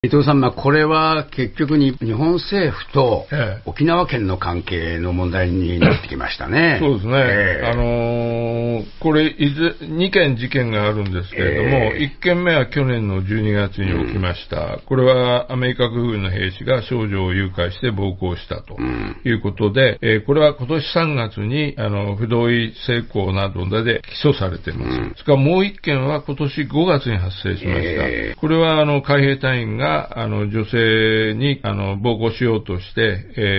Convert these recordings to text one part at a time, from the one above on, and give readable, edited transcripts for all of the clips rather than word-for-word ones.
伊藤さん、これは結局に日本政府と沖縄県の関係の問題になってきましたね。 そうですね。これ2件事件があるんですけれども、1件目は去年の12月に起きました。これはアメリカ軍の兵士が少女を誘拐して暴行したということで、これは今年3月に不同意性交などで起訴されています。それからもう1件は今年5月に発生しました。これは海兵隊員が女性に暴行しようとして、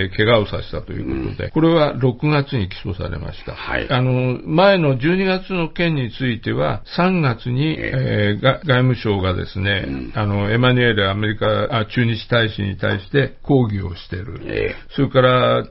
怪我をさせたということで、これは6月に起訴されました。はい、前の12月の件については3月に、外務省がですね、エマニュエルアメリカ駐日大使に対して抗議をしている。それから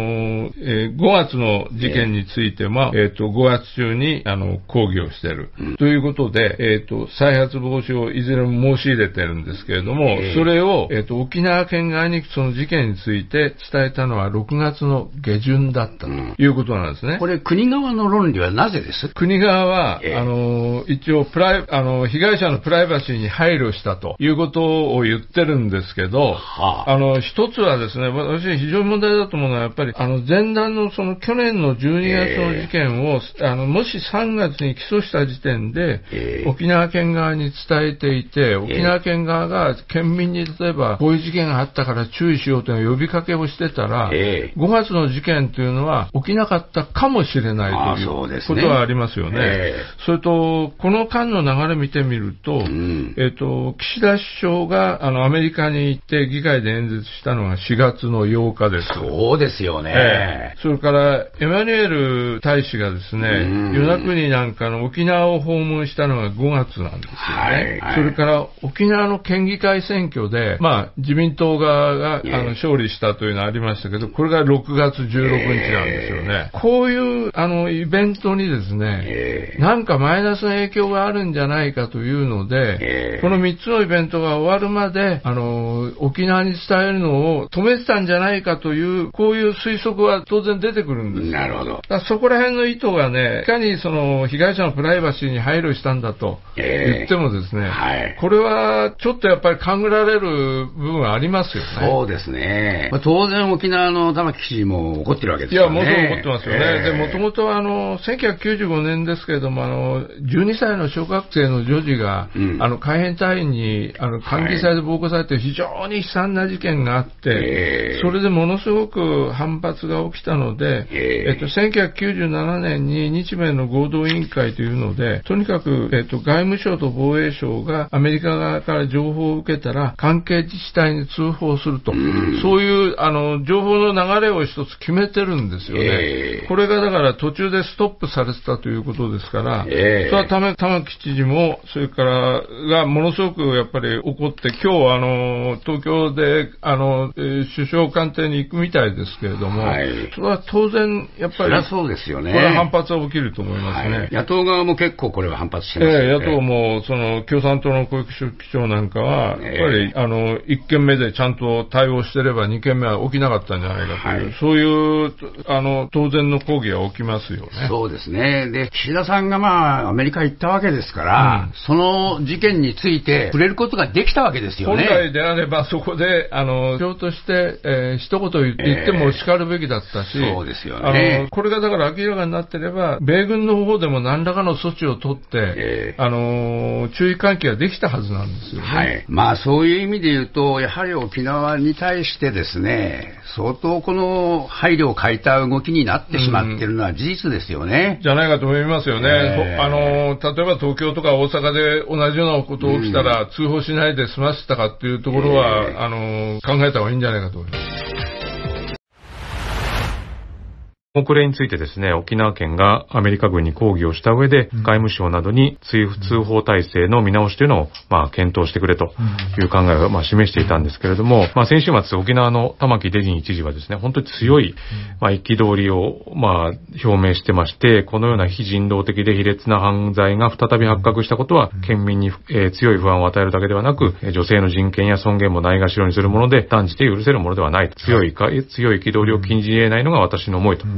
5月の事件についても、5月中に抗議をしている、ということで、再発防止をいずれも申し入れているんですけれども、それを、沖縄県側にその事件について伝えたのは6月の下旬だったということなんですね。 これ国側の論理はなぜです？ 国側は、一応被害者のプライバシーに配慮したということを言ってるんですけど、一つはですね、私非常に問題だと思うのはやっぱり前段のその去年の12月の事件を、もし3月に起訴した時点で、沖縄県側に伝えていて、沖縄県側が県民に例えばこういう事件があったから注意しようという呼びかけをしてたら、5月の事件というのは起きなかったかもしれないということはありますよね。それとこの間の流れ見てみると、岸田首相がアメリカに行って議会で演説したのが4月の8日です。 そうですよね。 それからエマニュエル大使がですね、与那国なんかの沖縄を訪問したのが5月なんですよね。それから沖縄の県議会選挙で、自民党側が勝利したというのがありましたけど、これが6月16日なんですよね。こういうイベントにですね、なんかマイナスの影響があるんじゃないかというので、この3つのイベントが終わるまで沖縄に伝えるのを止めてたんじゃないかという、こういう推測は当然出てくるんですよ。 なるほど。 だからそこら辺の意図がね、いかにその被害者のプライバシーに配慮したんだと言ってもですね、これはちょっとやっぱり勘ぐられる部分はありますよね。 そうですね。当然沖縄の玉城知事も怒ってるわけですよね。 いや、もちろん怒ってますよね。で、もともと1995年ですけれども、12歳の小学生の女児が、海兵隊員に監禁されて暴行されて非常に悲惨な事件があって、それでものすごく反発が起きたので、1997年に日米の合同委員会というので、とにかく、外務省と防衛省がアメリカ側から情報を受けたら関係自治体に通報すると、そういう情報の流れを一つ決めてるんですよね。これがだから途中でストップされてたということですから、それは玉城知事もそれからがものすごくやっぱり怒って、今日東京で首相官邸に行くみたいですけれども、それは当然やっぱりそうですよね。 これは反発は起きると思いますね。 野党側も結構これは反発してますよね。 野党も共産党の小池書記長なんかはやっぱり1件目でちゃんと対応してれば2件目は起きなかったんじゃないかという、そういう当然の抗議は起きますよね。 そうですね。で、岸田さんがアメリカ行ったわけですから、その事件について触れることができたわけですよね。 本来であればそこで首相として、一言言っても叱るべきだったし、 そうですよね。 これがだから明らかになってれば米軍の方でも何らかの措置を取って、注意喚起ができたはずなんですよね。 そういう意味で言うと、やはり沖縄に対してですね、相当この配慮を欠いた動きになってしまっているのは事実ですよね。 じゃないかと思いますよね。例えば東京とか大阪で同じようなことが起きたら、通報しないで済ませたかっていうところは、考えた方がいいんじゃないかと思います。 これについてですね、沖縄県がアメリカ軍に抗議をした上で、外務省などに通報体制の見直しというのを、検討してくれという考えを、示していたんですけれども、先週末沖縄の玉城デジン知事はですね、本当に強い、憤りを、表明してまして、このような非人道的で卑劣な犯罪が再び発覚したことは、県民に、強い不安を与えるだけではなく、女性の人権や尊厳もないがしろにするもので、断じて許せるものではない。強い憤りを禁じ得ないのが私の思いと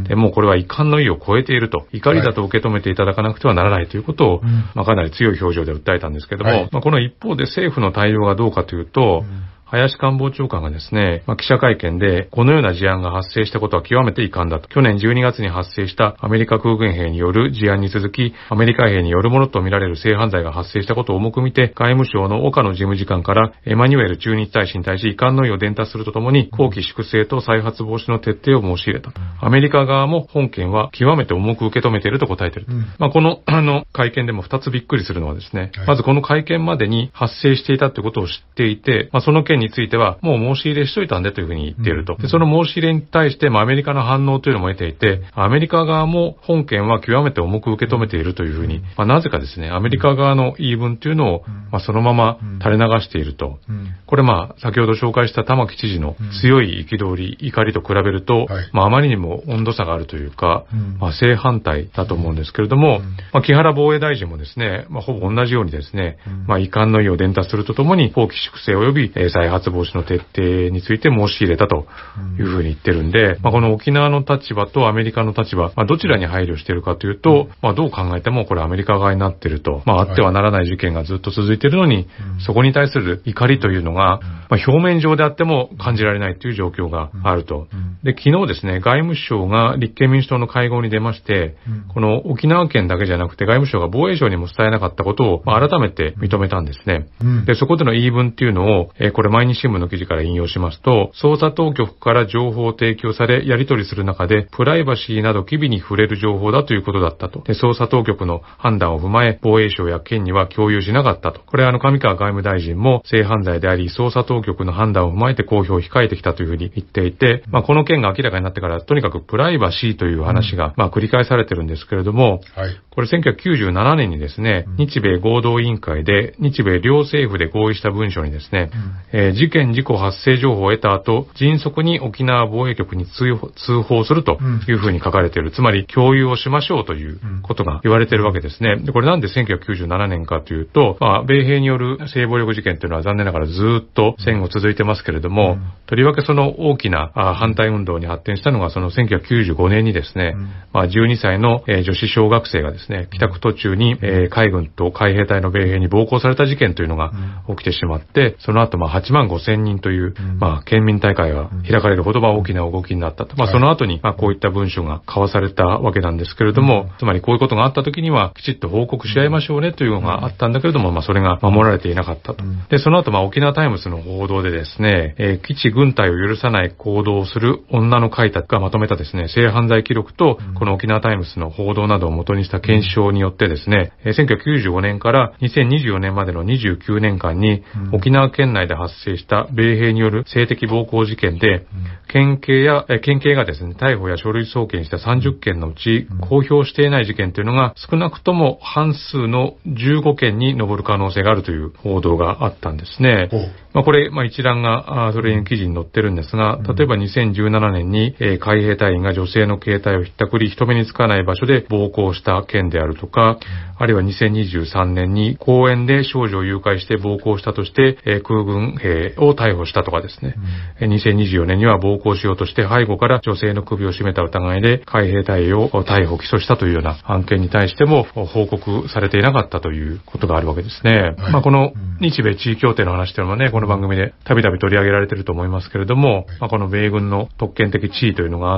でもうこれは遺憾の意を超えていると、怒りだと受け止めていただかなくてはならないということを、かなり強い表情で訴えたんですけども、この一方で政府の対応がどうかというと、林官房長官がですね、記者会見で、このような事案が発生したことは極めて遺憾だと。去年12月に発生したアメリカ空軍兵による事案に続き、アメリカ兵によるものとみられる性犯罪が発生したことを重く見て、外務省の岡野事務次官からエマニュエル駐日大使に対し遺憾の意を伝達するとともに、綱紀粛正と再発防止の徹底を申し入れた。アメリカ側も本件は極めて重く受け止めていると答えている。この会見でも2つびっくりするのはですね、まずこの会見までに発生していたということを知っていて、その件についてはもう申し入れしといたんでというふうに言っていると。でその申し入れに対して、アメリカの反応というのも得ていて、アメリカ側も本件は極めて重く受け止めているというふうに、なぜかですね、アメリカ側の言い分というのを、そのまま垂れ流していると。これ先ほど紹介した玉城知事の強い憤り、怒りと比べると、あまりにも温度差があるというか、正反対だと思うんですけれども、木原防衛大臣もですね、ほぼ同じようにですね、遺憾の意を伝達するとともに、綱紀粛正及び再発防止の徹底について申し入れたというふうに言ってるんで、この沖縄の立場とアメリカの立場、どちらに配慮しているかというと、どう考えてもこれアメリカ側になっていると、あってはならない事件がずっと続いているのに、そこに対する怒りというのが、表面上であっても感じられないという状況があると。で、昨日ですね、外務省が立憲民主党の会合に出まして、この沖縄県だけじゃなくて外務省が防衛省にも伝えなかったことを改めて認めたんですね。で、そこでの言い分っていうのを、これ毎日新聞の記事から引用しますと、捜査当局から情報を提供され、やり取りする中で、プライバシーなど機微に触れる情報だということだったと。で、捜査当局の判断を踏まえ、防衛省や県には共有しなかったと。これ上川外務大臣も、性犯罪であり、捜査当局の判断を踏まえて公表を控えてきたというふうに言っていて、この件が明らかになってから、とにかくプライバシーという話が、繰り返されてるんですけれども、これ1997年にですね、日米合同委員会で、日米両政府で合意した文書にですね、事件事故発生情報を得た後、迅速に沖縄防衛局に通報するというふうに書かれている。つまり、共有をしましょうということが言われているわけですね。で、これなんで1997年かというと、米兵による性暴力事件というのは残念ながらずっと戦後続いてますけれども、とりわけその大きな反対運動に発展したのがその1995年にですね、12歳の女子小学生がですね、帰宅途中に海軍と海兵隊の米兵に暴行された事件というのが起きてしまって、その後8万5千人という、県民大会が開かれるほど大きな動きになったと。その後に、こういった文書が交わされたわけなんですけれども、つまりこういうことがあった時には、きちっと報告し合いましょうねというのがあったんだけれども、それが守られていなかったと。で、その後、沖縄タイムズの報道でですね、基地軍隊を許さない行動をする女の書いたがまとめたですね、性犯罪記録と、この沖縄タイムズの報道などを元にした検証によってですね、1995年から2024年までの29年間に、沖縄県内で発生した米兵による性的暴行事件で、県警がですね、逮捕や書類送検した30件のうち、公表していない事件というのが少なくとも半数の15件に上る可能性があるという報道があったんですね。これ、一覧がそれに記事に載ってるんですが、例えば2017年に海兵隊員が女性の携帯をひったくり人目につかない場所で暴行した件であるとか、あるいは2023年に公園で少女を誘拐して暴行したとして空軍兵を逮捕したとかですね、2024年には暴行しようとして背後から女性の首を絞めた疑いで海兵隊員を逮捕起訴したというような案件に対しても報告されていなかったということがあるわけですね。この日米地位協定の話というのはね、この番組でたびたび取り上げられていると思いますけれども、この米軍の特権的地位というのがあって、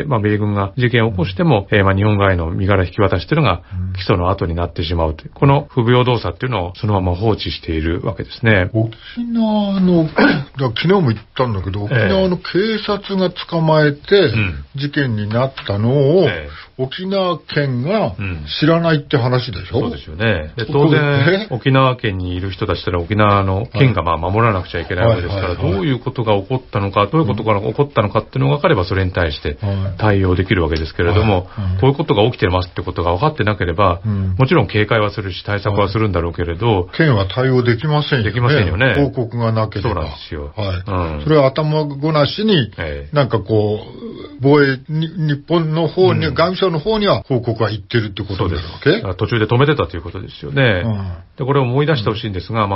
米軍が事件を起こしても、日本側への身柄引き渡しというのが起訴の後になってしまうという、この不平等さというのをそのまま放置しているわけですね。 沖縄の昨日も言ったんだけど、沖縄の警察が捕まえて事件になったのを、沖縄県が知らないって話でしょ。 そうですよね。で当然沖縄県にいる人たちというのは沖縄の県が守らなくちゃいけないわけですから、どういうことが起こったのか、どういうことが起こったのかっていうのが分かればそれに対して対応できるわけですけれども、こういうことが起きてますってことが分かってなければ、もちろん警戒はするし対策はするんだろうけれど、 県は対応できませんよね。 できませんよね。 報告がなければ。 そうなんですよ。 それは頭ごなしに、なんかこう防衛日本の方に、外務省の方には報告がいってるってことですわけ。 途中で止めてたということですよね。でこれを思い出してほしいんですが、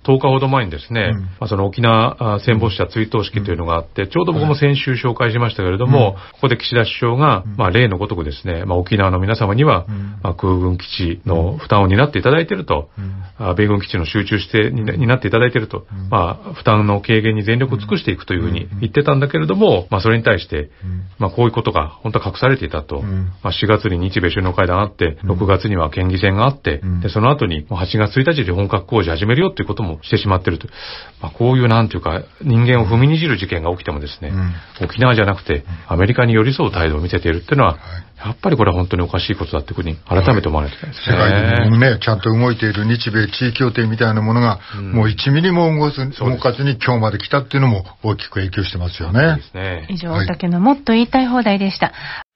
10日ほど前にですね、その沖縄戦没者追悼式というのがあって、ちょうど僕も先週紹介しましたけれども、ここで岸田首相が、例のごとくですね、沖縄の皆様には、空軍基地の負担を担っていただいていると、米軍基地の集中して担っていただいていると、負担の軽減に全力を尽くしていくというふうに言ってたんだけれども、それに対して、こういうことが本当は隠されていたと、4月に日米首脳会談があって、6月には県議選があって、でその後に8月1日で本格工事始めるよということもしてしまっていると、こういうなんていうか人間を踏みにじる事件が起きてもですね、沖縄じゃなくてアメリカに寄り添う態度を見せているっていうのは、やっぱりこれは本当におかしいことだっていうふうに改めて思わないといけないですね。 世界でもね、ちゃんと動いている日米地位協定みたいなものが、もう1ミリも動かずに今日まで来たっていうのも大きく影響してますよね。そうですね。 以上、大竹のもっと言いたい放題でした。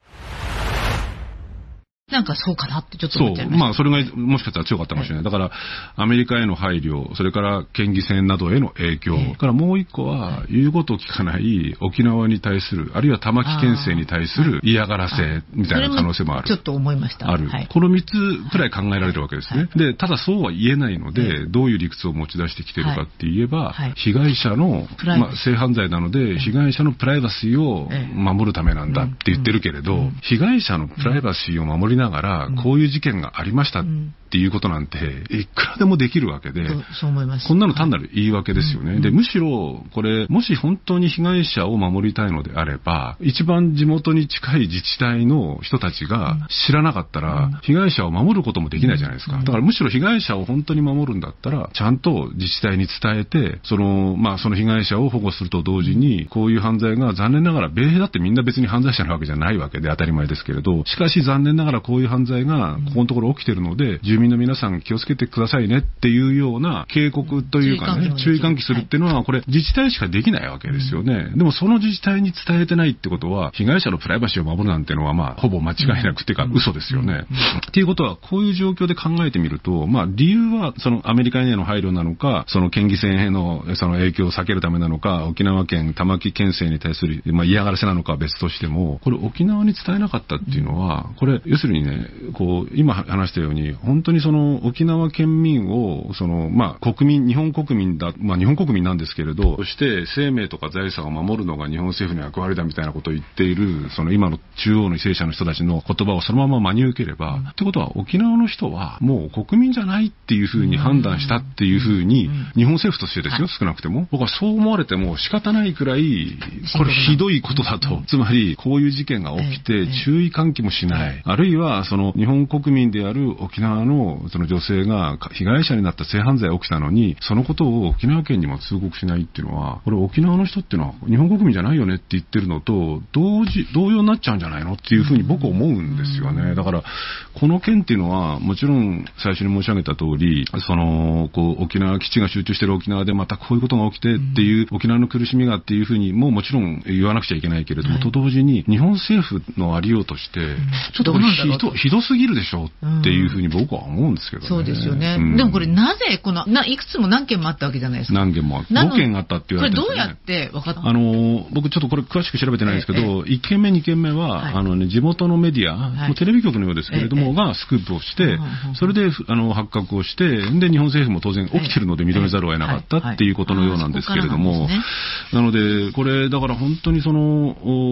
なんかそうかなってちょっと思っちゃいました。 それがもしかしたら強かったかもしれない。だから、アメリカへの配慮、それから県議選などへの影響、からもう一個は、言うことを聞かない沖縄に対する、あるいは玉城県政に対する嫌がらせみたいな可能性もある。 ちょっと思いました。 ある。この3つくらい考えられるわけですね。で、ただそうは言えないので、どういう理屈を持ち出してきているかって言えば、被害者の、性犯罪なので、被害者のプライバシーを守るためなんだって言ってるけれど、被害者のプライバシーを守りながら、こういう事件がありましたっていうことなんて、いくらでもできるわけで、 そう思います。 こんなの単なる言い訳ですよね。で、むしろ、これ、もし本当に被害者を守りたいのであれば、一番地元に近い自治体の人たちが知らなかったら、被害者を守ることもできないじゃないですか。だからむしろ被害者を本当に守るんだったら、ちゃんと自治体に伝えて、その被害者を保護すると同時に、こういう犯罪が残念ながら、米兵だってみんな別に犯罪者なわけじゃないわけで当たり前ですけれど、しかし残念ながらこういう犯罪がここのところ起きているので、住民の皆さん気をつけてくださいねっていうような警告というかね、注意喚起するっていうのは、これ自治体しかできないわけですよね。でもその自治体に伝えてないってことは、被害者のプライバシーを守るなんていうのはほぼ間違いなくてか嘘ですよね。っていうことは、こういう状況で考えてみると、理由はそのアメリカへの配慮なのか、その県議選へのその影響を避けるためなのか、沖縄県玉城県政に対する嫌がらせなのかは別としても、これ沖縄に伝えなかったっていうのは、これ要するにね、今話したように、本当にその沖縄県民を、国民、日本国民だ、日本国民なんですけれど、そして生命とか財産を守るのが日本政府の役割だみたいなことを言っている、その今の中央の為政者の人たちの言葉をそのまま真に受ければ、ってことは沖縄の人はもう国民じゃないっていうふうに判断したっていうふうに、日本政府としてですよ、少なくても。僕はそう思われても仕方ないくらい、これひどいことだと。つまり、こういう事件が起きて注意喚起もしない。あるいは、その日本国民である沖縄のその女性が被害者になった性犯罪が起きたのに、そのことを沖縄県にも通告しないっていうのは、これ沖縄の人っていうのは日本国民じゃないよねって言ってるのと同様になっちゃうんじゃないのっていうふうに僕は思うんですよね。だからこの件っていうのはもちろん最初に申し上げた通り、その沖縄基地が集中している沖縄でまたこういうことが起きてっていう沖縄の苦しみがっていうふうにもちろん言わなくちゃいけないけれども、と同時に日本政府のありようとしてちょっとこれひどすぎるでしょっていうふうに僕は思うんですけどね。 そうですよね。でもこれなぜいくつも何件もあったわけじゃないですか。 何件もあった。5件あったって言われてるんですよね。 これどうやって分かった僕ちょっとこれ詳しく調べてないんですけど、1件目2件目は、地元のメディア、テレビ局のようですけれども、がスクープをして、それで発覚をして、で日本政府も当然起きてるので認めざるを得なかったっていうことのようなんですけれども、なのでこれだから本当にその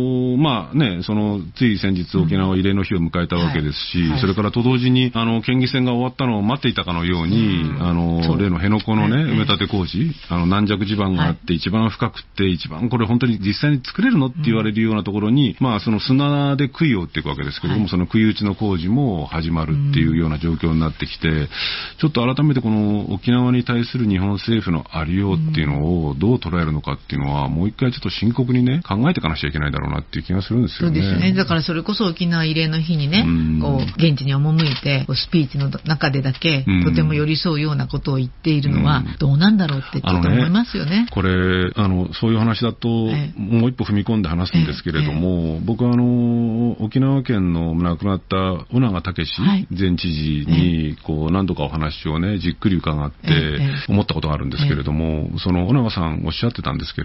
つい先日沖縄慰霊の日を迎えたわけですし、それからと同時に県議選が終わったのを待っていたかのように、例の辺野古のね、埋め立て工事、軟弱地盤があって一番深くって一番これ本当に実際に作れるのって言われるようなところに、その砂で杭を打っていくわけですけれども、その杭打ちの工事も始まるっていうような状況になってきて、ちょっと改めてこの沖縄に対する日本政府のありようっていうのをどう捉えるのかっていうのは、もう一回ちょっと深刻にね、考えていかなきゃいけないだろうなっていう気がするんですよね。 そうですね。だからそれこそ沖縄慰霊の日にね、現地に赴いて、スピーチの中でだけ、とても寄り添うようなことを言っているのは、どうなんだろうってちょっと思いますよね。 これ、そういう話だと、もう一歩踏み込んで話すんですけれども、僕は沖縄県の亡くなった尾長武前知事に、何度かお話をね、じっくり伺って思ったことがあるんですけれども、その尾長さんおっしゃってたんですけれど、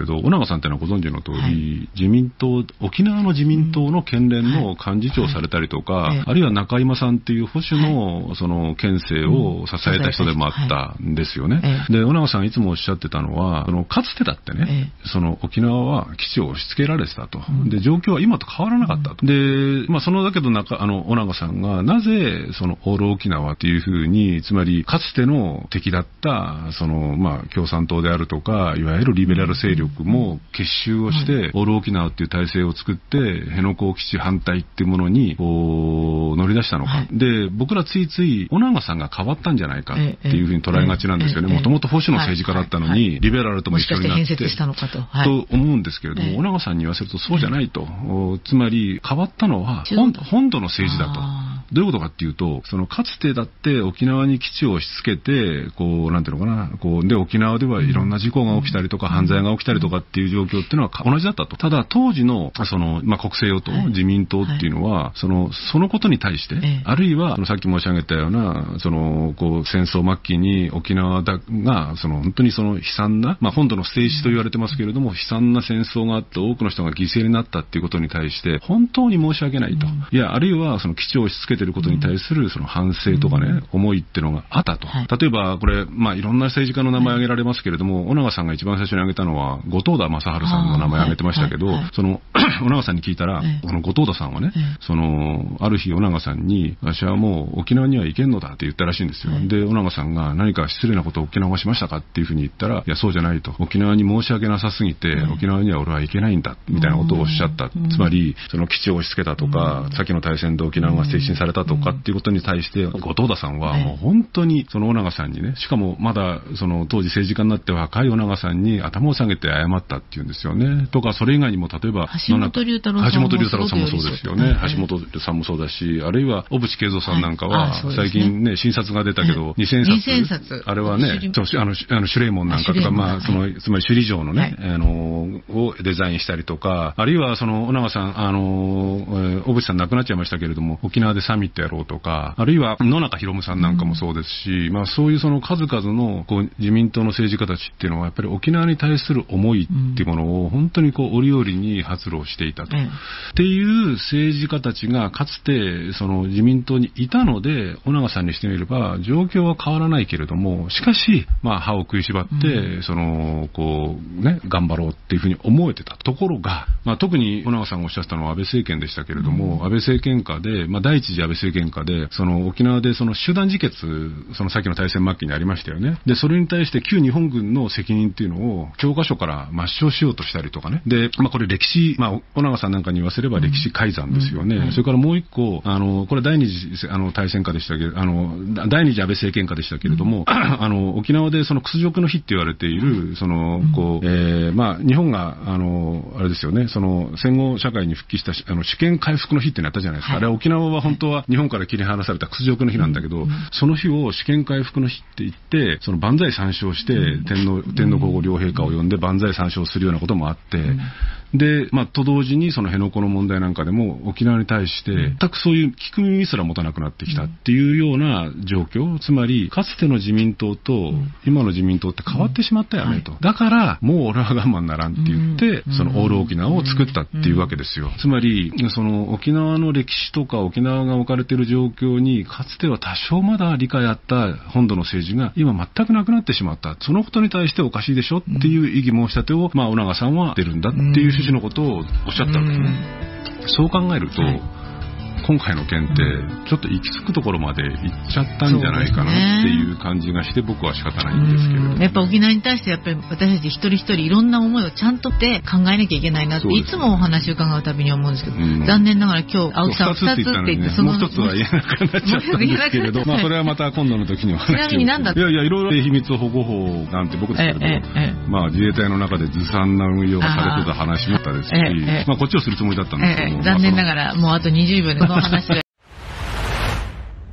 ど、尾長さんってのはご存知の通り、自民党、沖縄の自民党の県連の幹事長をされたりとか、あるいは中今さんっていう保守のその県政を支えた人でもあったんですよね。で、尾長さんいつもおっしゃってたのは、かつてだってね、その沖縄は基地を押し付けられてたと。で、状況は今と変わらなかったと。で、そのだけど尾長さんがなぜそのオール沖縄っていうふうに、つまりかつての敵だったその共産党であるとか、いわゆるリベラル勢力も結集をして、オール沖縄っていう体制を作って、辺野古基地反対っていうものにこう乗り出したのか。で、僕らついつい尾長さんが変わったんじゃないかっていうふうに捉えがちなんですよね。もともと保守の政治家だったのに、リベラルとも一緒になって、と思うんですけれども、尾長さんに言わせるとそうじゃないと。つまり変わったのは本土の政治だと。どういうことかっていうと、そのかつてだって沖縄に基地を押し付けて、こう、なんていうのかな、こう、で、沖縄ではいろんな事故が起きたりとか、犯罪が起きたりとかっていう状況っていうのは同じだったと。ただ、当時の、国政与党、自民党っていうのは、そのことに対して、あるいは、さっき申し上げたような、戦争末期に沖縄が、本当に悲惨な、本土の捨て石と言われてますけれども、悲惨な戦争があって多くの人が犠牲になったっていうことに対して、本当に申し訳ないと。いや、あるいは、基地を押し付けていることに対する反省とかね、思いっていうのがあったと。例えば、これ、いろんな政治家の名前挙げられますけれども、尾長さんが一番最初に挙げたのは、後藤田正治さんの名前挙げてましたけど、尾長さんに聞いたら、後藤田さんはね、ある日尾長さんに、私はもう沖縄には行けんのだって言ったらしいんですよ。で、尾長さんが何か失礼なことを沖縄がしましたかっていうふうに言ったら、いや、そうじゃないと。沖縄に申し訳なさすぎて、沖縄には俺は行けないんだ、みたいなことをおっしゃった。つまり、基地を押し付けたとか、先の大戦で沖縄が推進されたとかっていうことに対して、後藤田さんはもう本当に尾長さんにね、しかもまだ当時政治家になって若い尾長さんに頭を下げて謝ったっていうんですよね。とか、それ以外にも例えば、 橋本龍太郎さんもそうですよね。橋本さんもそうだし、あるいは小渕恵三さんなんかは、最近ね、新冊が出たけど、2000冊。あれはね、シュレイモンなんかとか、つまり首里城のね、をデザインしたりとか、あるいは尾長さん、小渕さん亡くなっちゃいましたけれども、沖縄でサミットやろうとか、あるいは野中宏さんなんかもそうですし、そういう数々の自民党の政治家たちっていうのはやっぱり沖縄に対する思いっていうものを本当に折々に発露していたと、っていう政治家たちがかつて自民党にいたので、尾長さんにしてみれば状況は変わらないけれども、しかし歯を食いしばって頑張ろうっていうふうに思えてたところが、特に尾長さんがおっしゃったのは安倍政権でしたけれども、安倍政権下で、第一次安倍政権下で沖縄で集団自決、さっきの大戦末期にありましたよね。で、それに対して旧日本軍の責任っていうのを教科書から抹消しようとしたりとかね。で、これ歴史、尾長さんなんかに言わせれば歴史改ざんですよね。それからもう一個、これ第二次大戦下でしたけど、第二次安倍政権下でしたけれども、沖縄で屈辱の日って言われている、日本が、あれですよね、戦後社会に復帰した主権回復の日ってなったじゃないですか。あれは沖縄は本当は日本から切り離された屈辱の日なんだけど、その日を主権回復の日って言って、万歳三唱して、天皇皇后両陛下を呼んで万歳三唱するようなこともあって、で、と同時に辺野古の問題なんかでも沖縄に対して全くそういう聞く耳すら持たなくなってきたっていうような状況。つまりかつての自民党と今の自民党って変わってしまったよねと。だからもう俺は我慢ならんって言ってオール沖縄を作ったっていうわけですよ。つまり沖縄の歴史とか沖縄が置かれている状況にかつては多少まだ理解あった本土の政治が今全くなくなってしまった。そのことに対しておかしいでしょっていう異議申し立てを尾長さんは出るんだっていう趣旨のことをおっしゃったわけですね。そう考えると、今回の件ってちょっと行き着くところまで行っちゃったんじゃないかなっていう感じがして、僕は仕方ないんですけれども、 やっぱ沖縄に対してやっぱり私たち一人一人いろんな思いをちゃんとって考えなきゃいけないなって、いつもお話を伺うたびに思うんですけど、残念ながら今日青木さん2つって言って、 もう一つは言えなくなっちゃったんですけれど、それはまた今度の時にお話を。 ちなみに何だったいろいろ秘密保護法なんて僕ですけれど、自衛隊の中でずさんな運用がされてた話もあったですし、こっちをするつもりだったんですけど、 残念ながらもうあと20秒でこの話が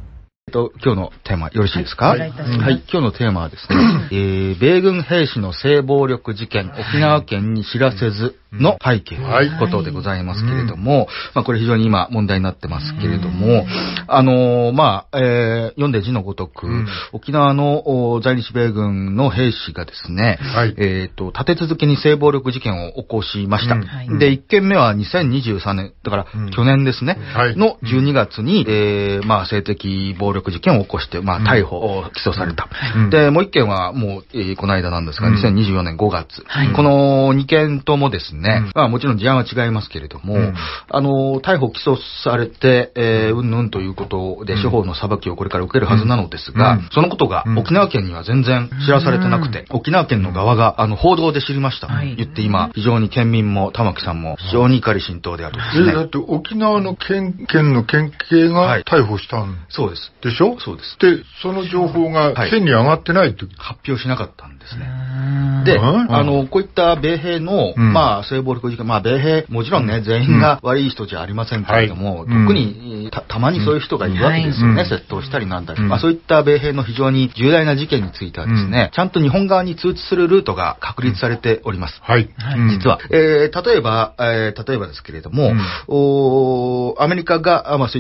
今日のテーマよろしいですか？はい、今日のテーマはですね、米軍兵士の性暴力事件、沖縄県に知らせずの背景ということでございますけれども、これ非常に今問題になってますけれども、読んで字のごとく、沖縄の在日米軍の兵士がですね、立て続けに性暴力事件を起こしました。で、1件目は2023年、だから去年ですね、の12月に、性的暴力事件を起こして、逮捕、起訴された。で、もう1件はもう、この間なんですが、2024年5月。この2件ともですね、もちろん事案は違いますけれども、逮捕起訴されて、うんぬんということで、司法の裁きをこれから受けるはずなのですが、そのことが沖縄県には全然知らされてなくて、沖縄県の側が、報道で知りました。言って今、非常に県民も玉木さんも非常に怒り心頭であるんですね。 だって沖縄の県の県警が逮捕したん、 そうです。 でしょ？そうです。で、その情報が県に上がってないって、 発表しなかったんですね。で、こういった米兵の、性暴力事件、米兵、もちろんね、全員が悪い人じゃありませんけれども、特にたまにそういう人がいるわけですよね。窃盗したりなんだり。そういった米兵の非常に重大な事件についてはですね、ちゃんと日本側に通知するルートが確立されております。実は。例えばですけれども、アメリカが、そういった、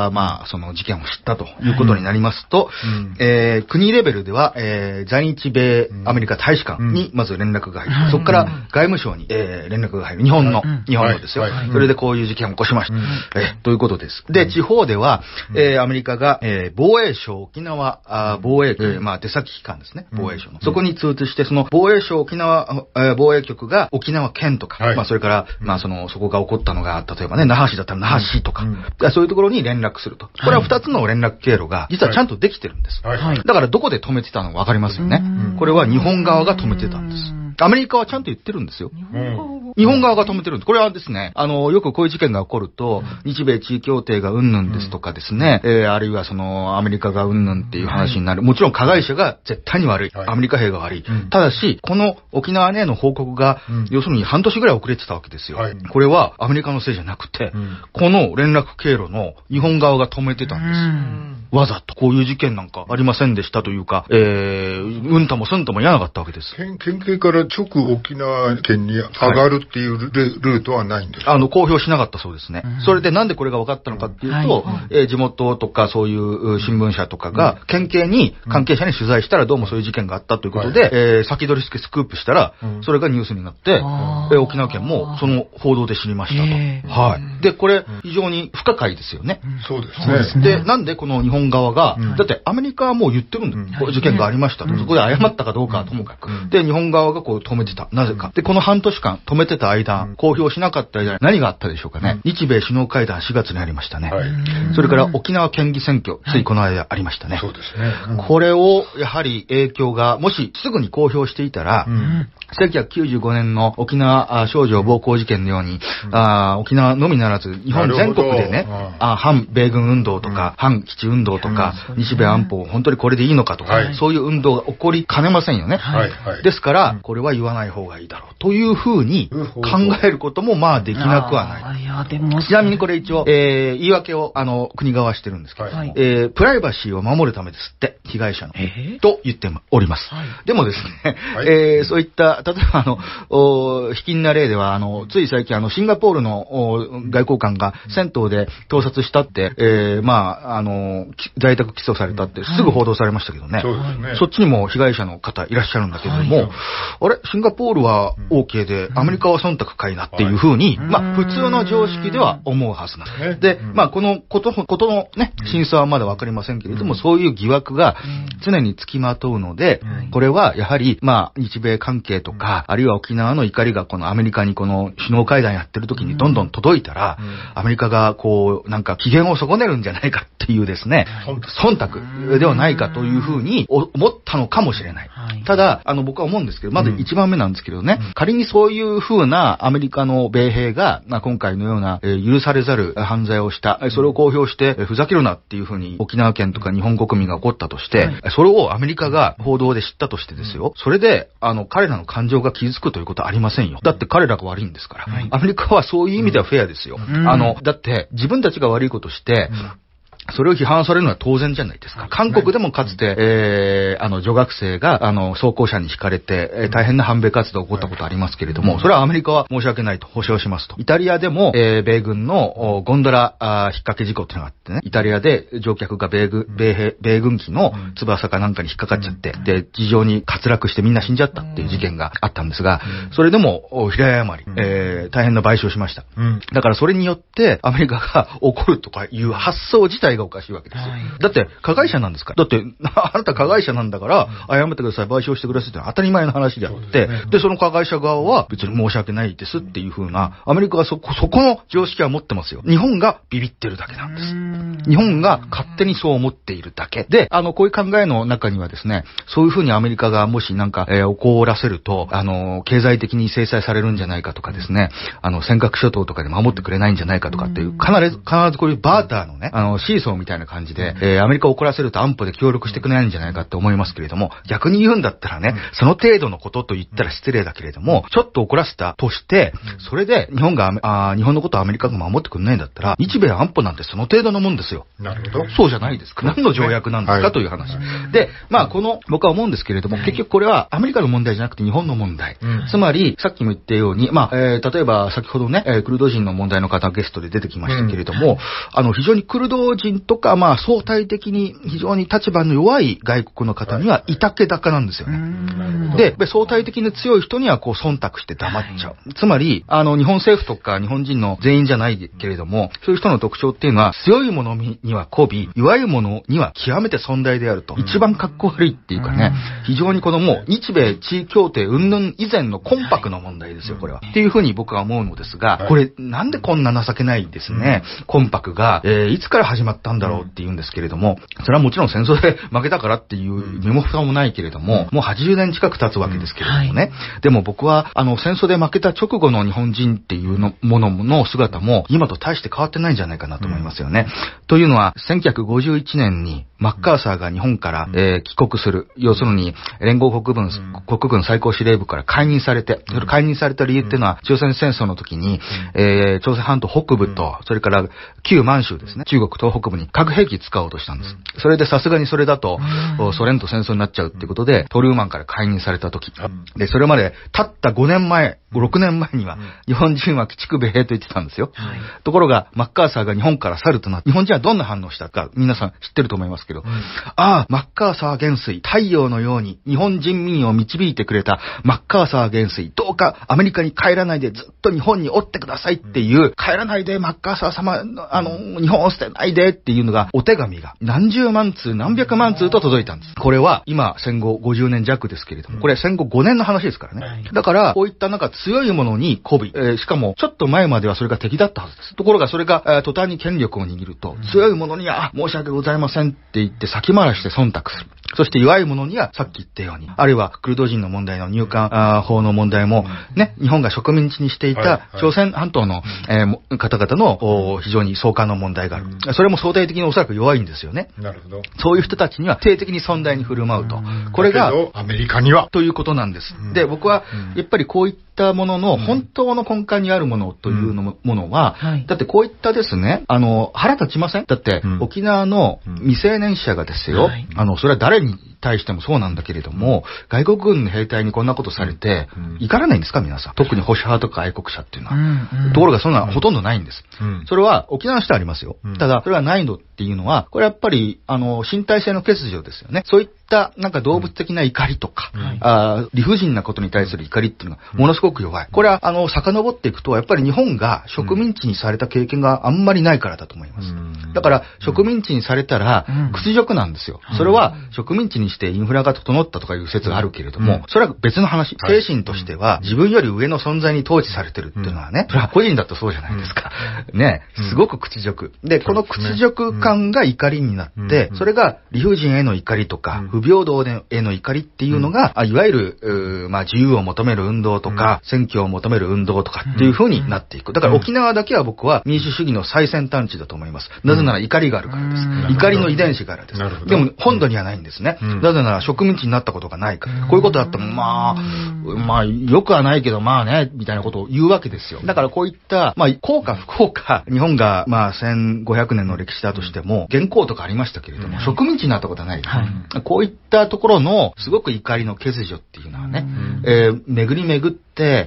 その事件を知ったということになりますと、国レベルでは、在日米アメリカ大使館にまず連絡が入る。そこから外務省に、連絡が入る。日本のですよ。それでこういう事件を起こしました。ということです。で、地方では、アメリカが、防衛省沖縄防衛、出先機関ですね。防衛省の。そこに通知して、その防衛省沖縄防衛局が沖縄県とか、それから、そこが起こったのが、例えばね、那覇市だったら那覇市とか、そういうところに連絡すると。これは2つの連絡経路が、実はちゃんとできてるんです。だからどこで止めてたのかわかりますよね。これは日本側が止めてたんです。アメリカはちゃんと言ってるんですよ。日本側が止めてるんです。これはですね、よくこういう事件が起こると、日米地位協定がうんぬんですとかですね、あるいはアメリカがうんぬんっていう話になる。もちろん加害者が絶対に悪い。アメリカ兵が悪い。ただし、この沖縄への報告が、要するに半年ぐらい遅れてたわけですよ。これはアメリカのせいじゃなくて、この連絡経路の日本側が止めてたんです。わざとこういう事件なんかありませんでしたというか、うんともすんとも言わなかったわけです。 県警から直沖縄県に上がるっていうルートはないんですか？ 公表しなかったそうですね。それでなんでこれが分かったのかっていうと、地元とかそういう新聞社とかが県警に関係者に取材したらどうもそういう事件があったということで、先取りスクープしたら、それがニュースになって、沖縄県もその報道で知りましたと。で、これ非常に不可解ですよね。 そうですね。 で、なんでこの日本側が、だってアメリカはもう言ってるんだよ。こういう事件がありましたと。そこで謝ったかどうかはともかく。で、日本側がこう止めてた。なぜか。で、この半年間止めてた間、公表しなかった間、何があったでしょうかね。日米首脳会談4月にありましたね。それから沖縄県議選挙、ついこの間ありましたね。 そうですね。 これを、やはり影響が、もしすぐに公表していたら、1995年の沖縄少女暴行事件のように、沖縄のみならず、日本全国でね、反米軍運動とか、反基地運動とか、日米安保、本当にこれでいいのかとか、そういう運動が起こりかねませんよね。ですから、これは言わない方がいいだろう。というふうに考えることも、できなくはない。ちなみにこれ一応、言い訳を、国側はしてるんですけど、プライバシーを守るためですって、被害者の。と言っております。でもですね、そういった、例えば卑近な例では、つい最近シンガポールの外交官が銭湯で盗撮したって、在宅起訴されたってすぐ報道されましたけどね。そっちにも被害者の方いらっしゃるんだけれども、あれ、シンガポールは OK で、アメリカは忖度かいなっていうふうに、普通の常識では思うはずなんです。で、このことのね、真相はまだわかりませんけれども、そういう疑惑が常につきまとうので、これはやはり、日米関係とか、あるいは沖縄の怒りがこのアメリカにこの首脳会談やってる時にどんどん届いたら、アメリカがこう、なんか機嫌を損ねるんじゃないかっていうですね、忖度ではないかというふうに思ったのかもしれない。ただ、僕は思うんですけど、まず1番目なんですけどね、仮にそういうふうなアメリカの米兵が、今回のような許されざる犯罪をした、それを公表してふざけるなっていうふうに沖縄県とか日本国民が怒ったとして、それをアメリカが報道で知ったとしてですよ、それで、彼らの感情が傷つくということはありませんよ。だって彼らが悪いんですから。アメリカはそういう意味ではフェアですよ。だって自分たちが悪いことして、 それを批判されるのは当然じゃないですか。韓国でもかつて、女学生が、装甲車に引かれて、大変な反米活動が起こったことありますけれども、それはアメリカは申し訳ないと保証しますと。イタリアでも、米軍のゴンドラ引っ掛け事故っていうのがあってね、イタリアで乗客が米軍機の翼かなんかに引っかかっちゃって、で、地上に滑落してみんな死んじゃったっていう事件があったんですが、それでも、平誤り、大変な賠償しました。だからそれによって、アメリカが怒るとかいう発想自体がおかしいわけですよ。だって、加害者なんですから。だって、あなた加害者なんだから、謝ってください、賠償してくださいって当たり前の話であって、で、その加害者側は別に申し訳ないですっていう風な、アメリカはそこの常識は持ってますよ。日本がビビってるだけなんです。日本が勝手にそう思っているだけ。で、こういう考えの中にはですね、そういう風にアメリカがもしなんか、怒らせると、経済的に制裁されるんじゃないかとかですね、尖閣諸島とかで守ってくれないんじゃないかとかっていう、必ずこういうバーターのね、シーソーみたいな感じで、アメリカを怒らせると安保で協力してくれないんじゃないかって思いますけれども、逆に言うんだったらね、その程度のことと言ったら失礼だけれども、ちょっと怒らせたとして、それで日本のことをアメリカが守ってくれないんだったら、日米安保なんてその程度のもんですよ。 なるほど。 そうじゃないですか。何の条約なんですかという話。で、僕は思うんですけれども、結局これはアメリカの問題じゃなくて日本の問題。つまり、さっきも言ったように、例えば先ほどね、クルド人の問題の方ゲストで出てきましたけれども、非常にクルド人とか、相対的に非常に立場の弱い外国の方にはいたけだかなんですよね。で、相対的に強い人には忖度して黙っちゃう。つまり、日本政府とか日本人の全員じゃないけれども、そういう人の特徴っていうのは、強い者には媚び、弱い者には極めて尊大であると。一番かっこ悪いっていうかね、非常にもう日米地位協定云々以前のコンパクの問題ですよ、これは。っていうふうに僕は思うのですが、これなんでこんな情けないですね、コンパクが、いつから始まったんだろうっていうんですけれども、それはもちろん戦争で負けたからっていう身も蓋もないけれども、もう80年近く経つわけですけれどもね。でも僕は、戦争で負けた直後の日本人っていうものの姿も、今と大して変わってないんじゃないかなと思いますよね。というのは、1951年にマッカーサーが日本から、帰国する。要するに、連合国軍最高司令部から解任されて、それ解任された理由っていうのは、朝鮮戦争の時に、朝鮮半島北部と、それから旧満州ですね、中国東北部に核兵器使おうとしたんです。それでさすがにそれだと、ソ連と戦争になっちゃうっていうことで、トルーマンから解任された時。で、それまで、たった5年前、6年前には、日本人は鬼畜米兵と言ってたんですよ。ところが、マッカーサーが日本から去るとなって、日本人はどんな反応したか、皆さん知ってると思いますけど、マッカーサー元帥、太陽のように日本人民を導いてくれたマッカーサー元帥、どうかアメリカに帰らないでずっと日本におってくださいっていう、帰らないでマッカーサー様、日本を捨てないでっていうのが、お手紙が何十万通、何百万通と届いたんです。これは今戦後50年弱ですけれども、これ戦後5年の話ですからね。だから、こういった強いものに媚び、しかもちょっと前まではそれが敵だったはずです。ところがそれが、途端に権力を握ると、強いものには、申し訳ございませんって言って先回らして忖度する。そして弱い者にはさっき言ったように、あるいはクルド人の問題の入管法の問題も、ね、日本が植民地にしていた朝鮮半島の、方々の非常に相関の問題がある。それも相対的におそらく弱いんですよね。 なるほど。 そういう人たちには定的に尊大に振る舞うと。これが、 アメリカには。 ということなんです。で、僕は、やっぱりこういったものの本当の根幹にあるものというものは、だってこういったですね、腹立ちません？だって、沖縄の未成年者がですよ、それは誰に対してもそうなんだけれども、外国軍の兵隊にこんなことされて、怒らないんですか皆さん。特に保守派とか愛国者っていうのは。ところがそんなほとんどないんです。それは沖縄の人はありますよ。ただ、それはないのっていうのは、これやっぱり、身体性の欠如ですよね。そういったなんか動物的な怒りとか、理不尽なことに対する怒りっていうのがものすごく弱い。これは遡っていくと、やっぱり日本が植民地にされた経験があんまりないからだと思います。だから植民地にされたら屈辱なんですよ。それは植民地にしてインフラが整ったとかいう説があるけれども、それは別の話。精神としては自分より上の存在に統治されてるっていうのはね、それは個人だとそうじゃないですか。ね、すごく屈辱。で、この屈辱感が怒りになって、それが理不尽への怒りとか、不平等への怒りっていうのが、いわゆる、自由を求める運動とか、選挙を求める運動とかっていう風になっていく。だから沖縄だけは僕は民主主義の最先端地だと思います。なぜなら怒りがあるからです。怒りの遺伝子からです。でも本土にはないんですね。だかなぜなら植民地になったことがないから。こういうことだっても、まあ、よくはないけど、まあね、みたいなことを言うわけですよ。だからこういった、まあ、幸か不幸か、日本が、まあ、1500年の歴史だとしても、元寇とかありましたけれども、植民地になったことはない。こういったところの、すごく怒りの欠如っていうのはね、巡り巡って、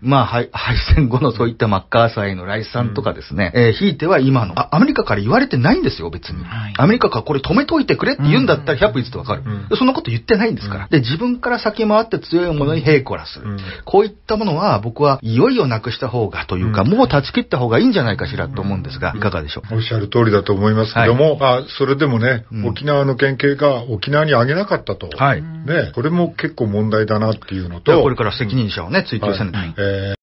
まあ、敗戦後のそういったマッカーサーへの来賛とかですね、ひいては今の、アメリカから言われてないんですよ、別に。アメリカからこれ止めといてくれって言うんだったら100歩言ってわかる。そんなこと言ってないんですから。で、自分から先回って強いものにヘイコラする。こういったものは僕はいよいよなくした方がというか、もう断ち切った方がいいんじゃないかしらと思うんですが、いかがでしょう。 おっしゃる通りだと思いますけども、それでもね、沖縄の県警が沖縄にあげなかったと。ね、これも結構問題だなっていうのと、 これから責任者をね、追及せない。